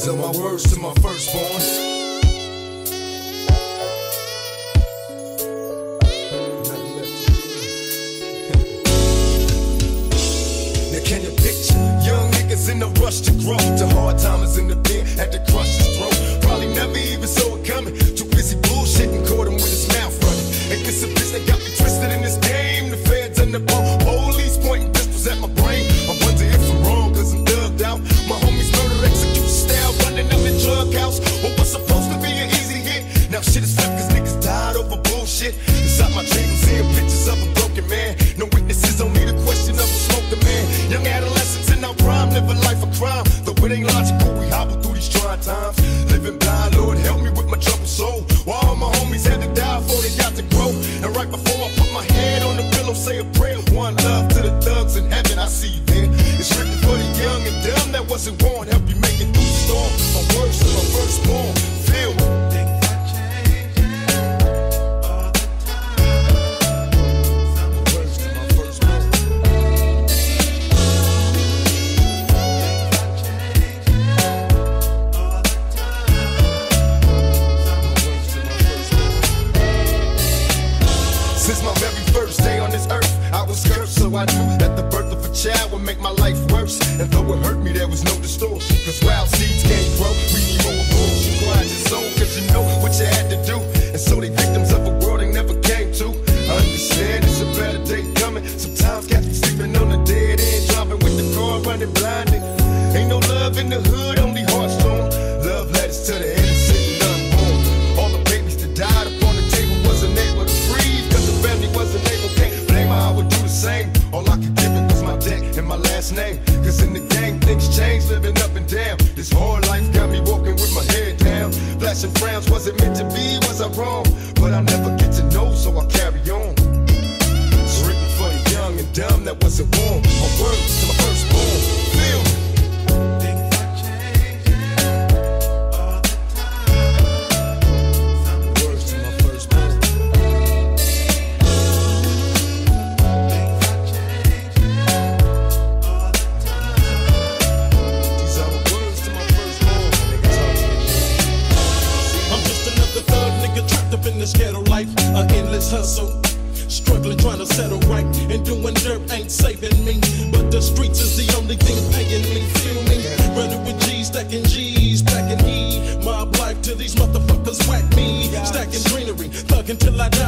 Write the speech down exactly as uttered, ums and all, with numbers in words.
These are my words to my firstborn. Now can you picture young niggas in the rush to grow? To hard timers in the pen at the crush's throat. Probably never even saw it coming. Too busy bullshitting, caught him with his mouth running. And this a bitch that got me twisted in this game. The feds and the police pointing pistols at my brain. I wonder if I'm wrong, cause I'm thugged out. My homies murder execution style, running up the drug house. What was supposed to be an easy hit, now shit is flipped cause niggas died over bullshit. Inside my dreams, seeing pictures of a broken man. No witnesses, only the question of a smoking man. Young adolescents in our prime, live a life of crime. Though it ain't logical, we hobble through these trying times. Living blind, Lord help me with my troubled soul. While all my homies had to die before they got to grow. And right before I put my head on the pillow, say a prayer. One love to the thugs in heaven, I see you there. It's written for the young and dumb that wasn't born. Help you make it through the storm. My words to my firstborn, feel me. Since my very first day on this earth, I was cursed, so I knew that the birth of a child would make my life worse. And though it hurt me, there was no distortion, cause wild seeds can't grow. We need more abortion, quiet your soul, cause you know what you had to do. And so they victims of a world they never came to. I understand it's a better day coming. Sometimes cats be sleeping on the dead end, driving with the car running blinded. Ain't no love in the hood, only heartstone. Love letters to the innocent and unborn. All the babies that died upon the table wasn't able to breathe, cause the family wasn't able. Can't blame her, I would do the same. All I could give it was my deck and my last name. Cause in the game things change, living up and down. This hard life got me walking with my head down. Flashing frowns, was it meant to be, was I wrong? But I'll never get to know, so I carry on. It's written for the young and dumb that wasn't born. My words to my firstborn, feel me. Ghetto life, an endless hustle, struggling trying to settle right, and doing dirt ain't saving me, but the streets is the only thing paying me. Feel me? Running with G's, stacking G's, packing heat. Mob life till these motherfuckers whack me, stacking greenery, thugging till I die.